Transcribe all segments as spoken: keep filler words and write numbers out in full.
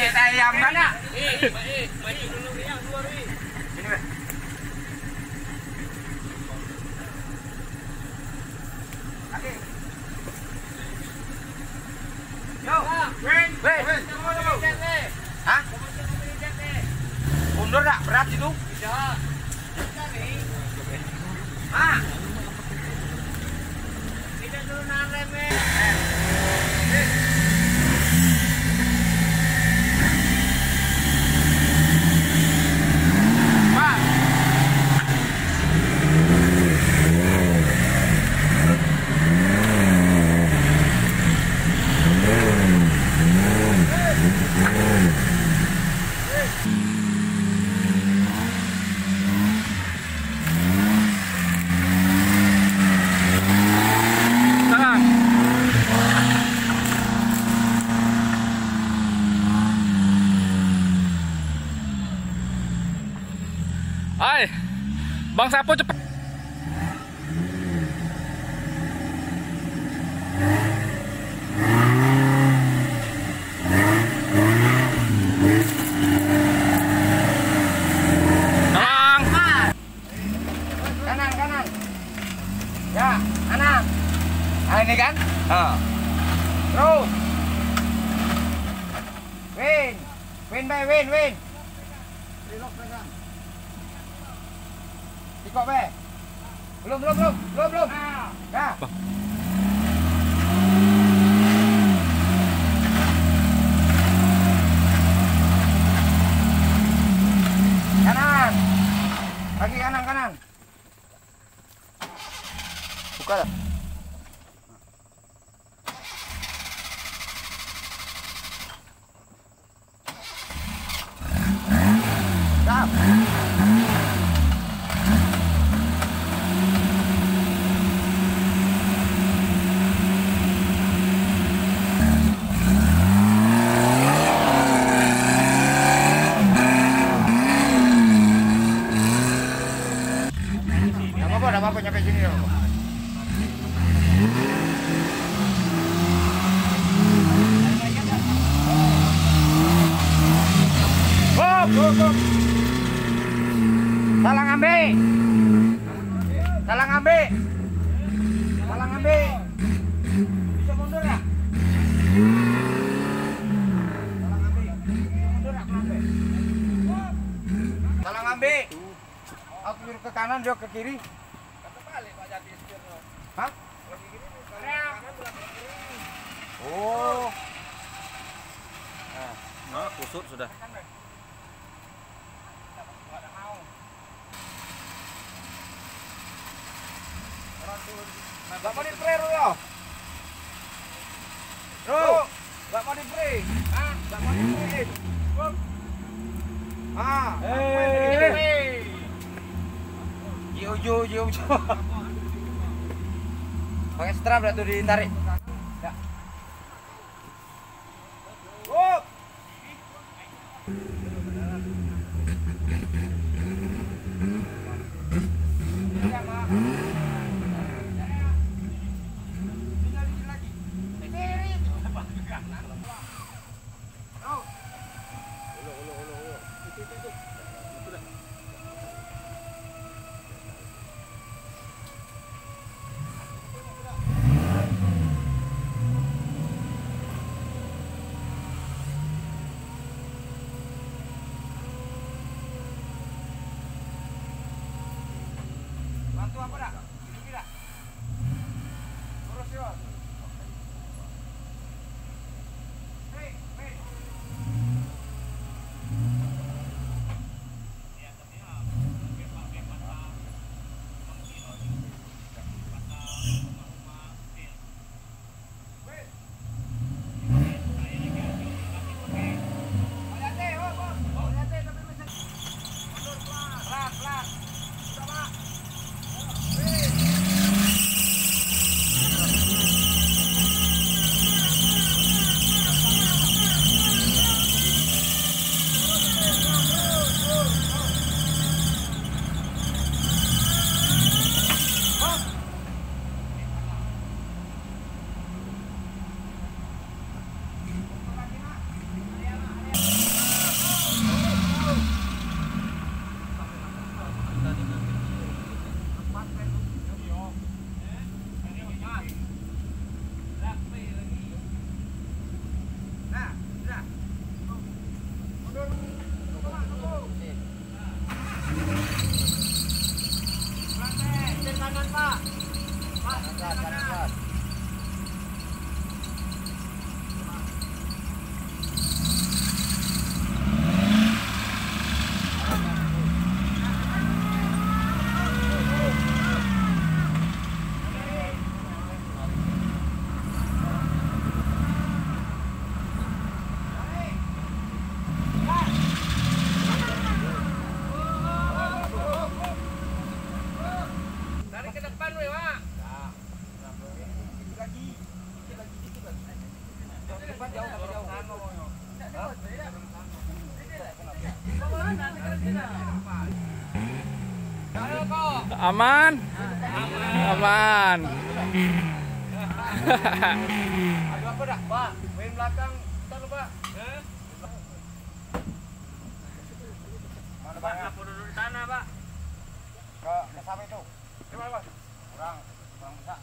Kita ayam kan ya? Eh, baik, maju dulu yang luar ini. Ini, Be. Oke. Yo, Win, Win. Hah? Mundur enggak? Berat itu? Tidak. Ah. Tidak turunan remeh. Hai, Bang Sapu cepet. Bang. Kanan, kanan. Ya, kanan. Nah, ini kan? Oh. Terus. Win. Win, Be, win, win. Kok Be? Belum, belum, belum, belum, belum. Nah. Kanan. Kaki kanan, kanan. Buka lah. Stop. Apa nyampe sini ya? Hop, hop, hop. Salah ngambil. Salah ngambil. Salah ngambil. Bisa mundur ya? Salah ngambil. Mundur ya, ngambil. Salah ngambil. Aku nyuruh ke kanan, dia ke kiri. Hah? Oh. Nah, nah kusut sudah. Gak mau di-spray ya? Bro, gak mau di-spray. Hah? Gak mau di-spray. Ah, hei. Jiu-jiu, jiu-jiu. Pakai strap dah tuh ditarik. Ya. Oh. Bantu apa dah? Ini tidak. Urus ya. Hei, hei. Pelan, pelan. Aman. Aman. Aduh apa dah, Pak? Main belakang, entar lu, Pak. Eh? Mana Pak? Aku duduk di sana, Pak. Ke ke sampai itu. Gimana, Pak? Kurang, kurang besar.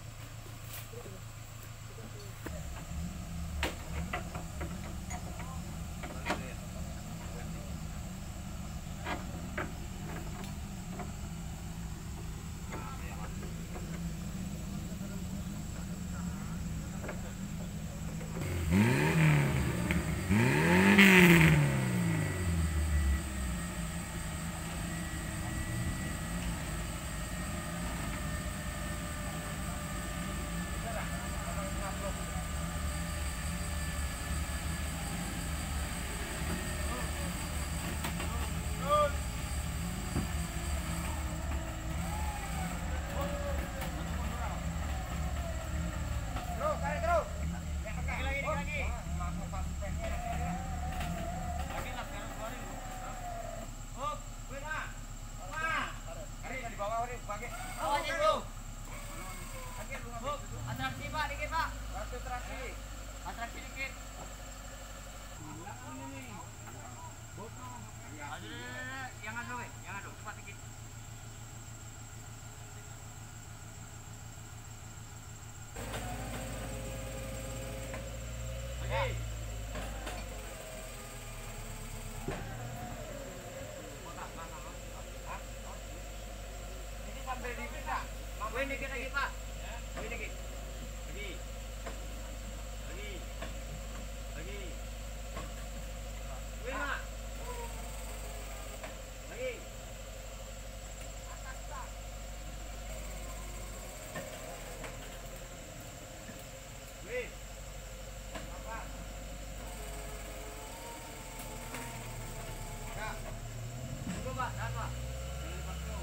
Atraksi, Pak, dikit, Pak. Atraksi dikit. Yang adu, weh. Yang adu, cepat dikit. Oke. Ini sampai di mana? Weh, dikit lagi, Pak. Weh, dikit. Lagi. Lagi. Lagi. Weh, Mak. Lagi. Atas, Pak. Weh. Apa? Ya. Tunggu, Pak. Tahan, Pak. Jangan lepas tu.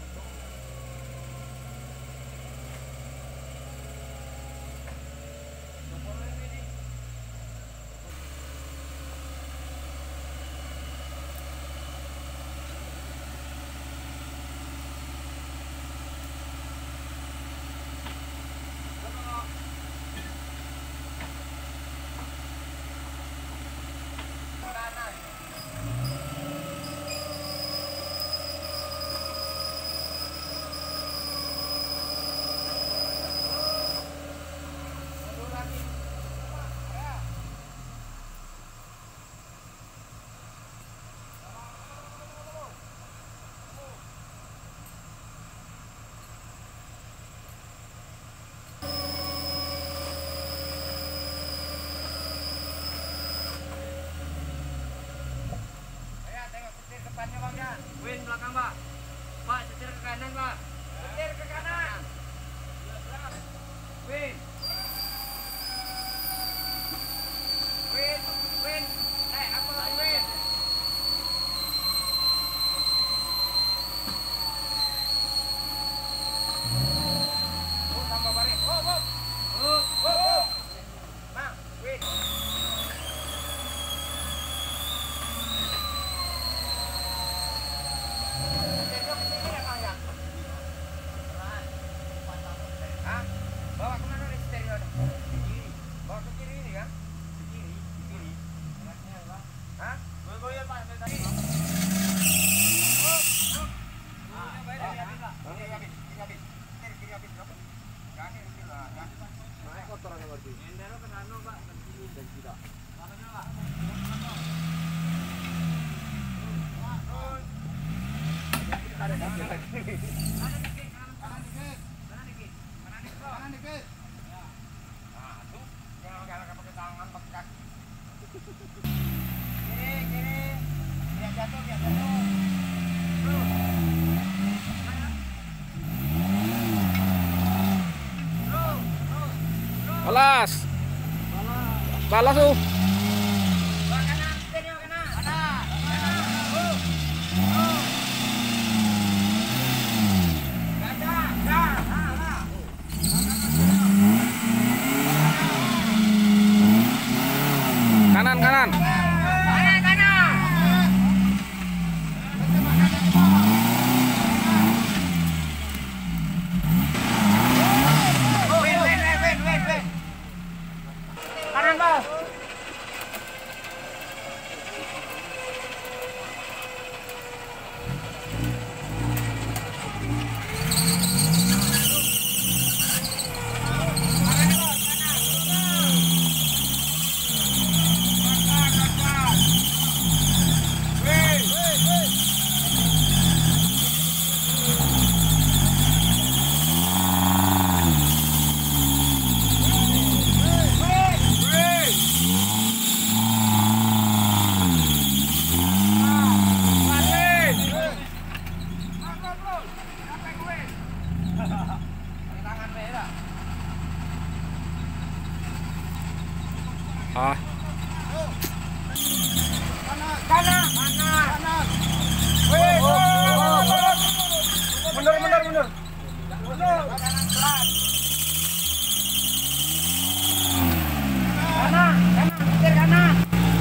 Depannya Bang ya. Win belakang, Pak. Pak, setir ke kanan, Pak. Setir ke kanan. Win. Win, win. Eh, aku lagi win. Oh, tambah balik. Oh, oh. Oh, Oh, oh. Bang, win. Setir ke sini ya, Bang ya? Hah? Bawa kemana nih setirnya? Ke kiri. Bawa ke kiri ini kan? Ke kiri, ke kiri. Hah? goyang, Pak, sampai tadi. Ah, baik dah, habis lah. Oke, habis. Kiri habis. Kiri, kiri habis. Kaki kiri lah. Naik kotorannya berarti. Endero ke sana, Pak. Ke sini. Dan tidak. Mana dulu, Pak? Ada kaki lagi. Kanan dikit, kanan, kanan dikit. Kanan dikit. Kanan dikit, Pak. Balas. Balas tuh. Bawa kanan, setir kanan. Kanan. Kanan. Oh. Oh. Gajah, dah. Ah, ah. Kanan, kanan. Kanan, kanan. Win, win, win, win, win, win. Kanan, bos. Ah. Kanan, kanan, kanan. Wih, mundur, mundur, mundur. Mundur. Kanan pelan. Kanan, kanan, setir kanan.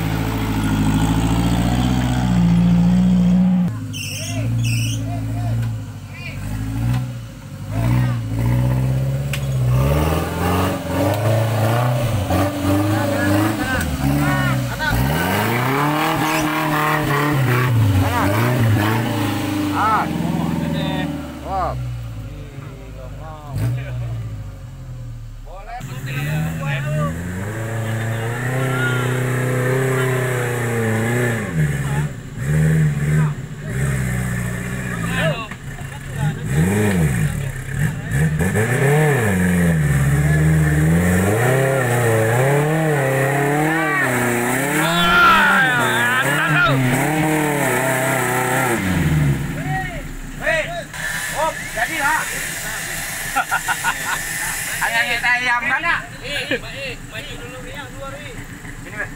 Ayam kita ayam mana? Eh, eh, maju dulu Ria, dua Ri. Ini Mbak.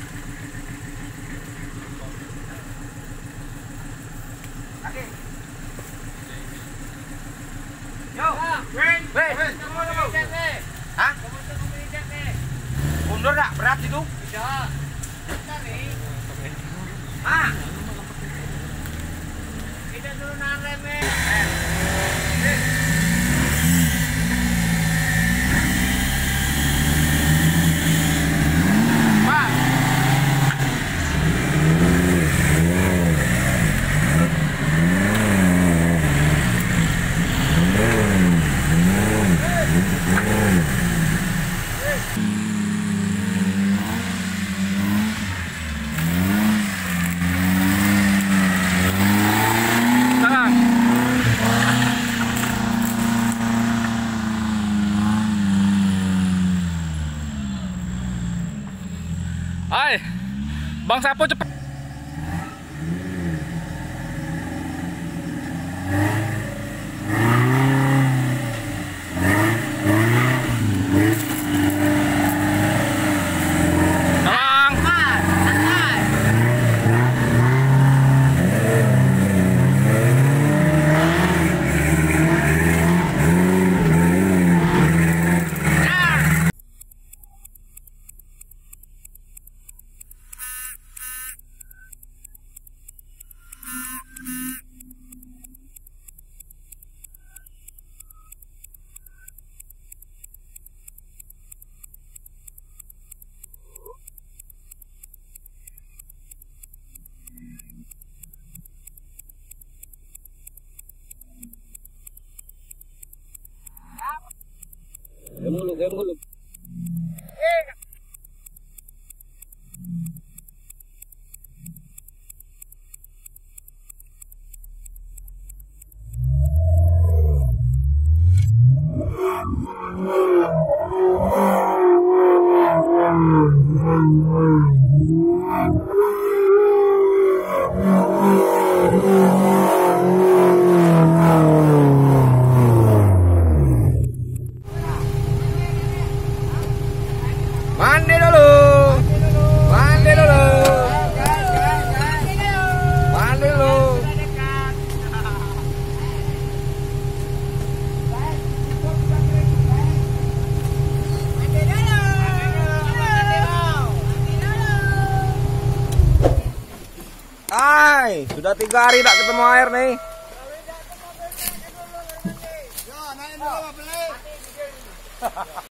Oke. Yo, wait, wait. Hah? Mundur enggak? Berat itu? Tidak. Bentar nih. Ah. Kita turunan remnya. Hai, Bang Sapo cepet. Diam dulu, diam dulu. sungai. Sudah tiga hari tak ketemu air nih. Yo, naik dulu beli.